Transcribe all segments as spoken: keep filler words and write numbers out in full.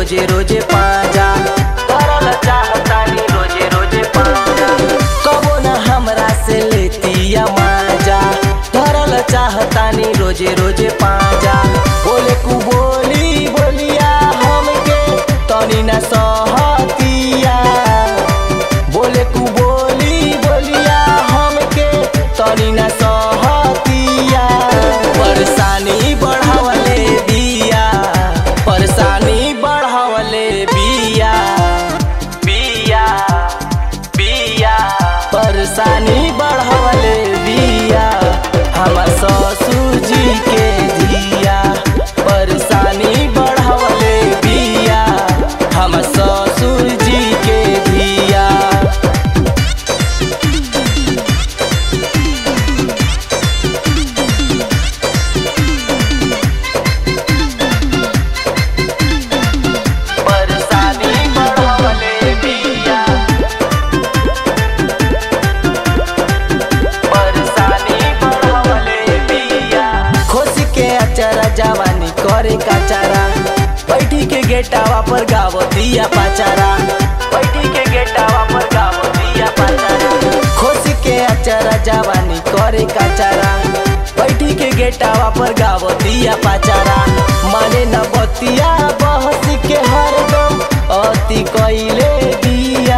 रोजे रोजे पाजा धरल चाहतानी रोजे रोजे पाजा कबो न हमरा से लेतिया माजा धरल चाहतानी रोजे रोजे पाजा बोले कु बोली बोलिया हमके तनी न सहतिया बोले कु बोली बोलिया हमके तनी न सहतिया परेशानी बढ़ावले बिया परेशानी बढ़ावले बिया बिया बिया परेशानी बढ़ावले बिया हमर ससुर जी के दिया परेशानी बढ़ावले बिया हमर ससुर जी के दिया जवानी करे काचारा बैठी के गेटावा पर गावतिया पाचारा बैठी के गेटावा पर गावतिया पाचारा खुश के अचारा जवानी करे काचारा बैठी के गेटावा पर गावतिया पाचारा माने न बतिया बहस के हरदम अति कइले दिया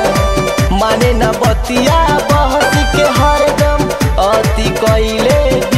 माने न बतिया बहस के हरदम अति कइले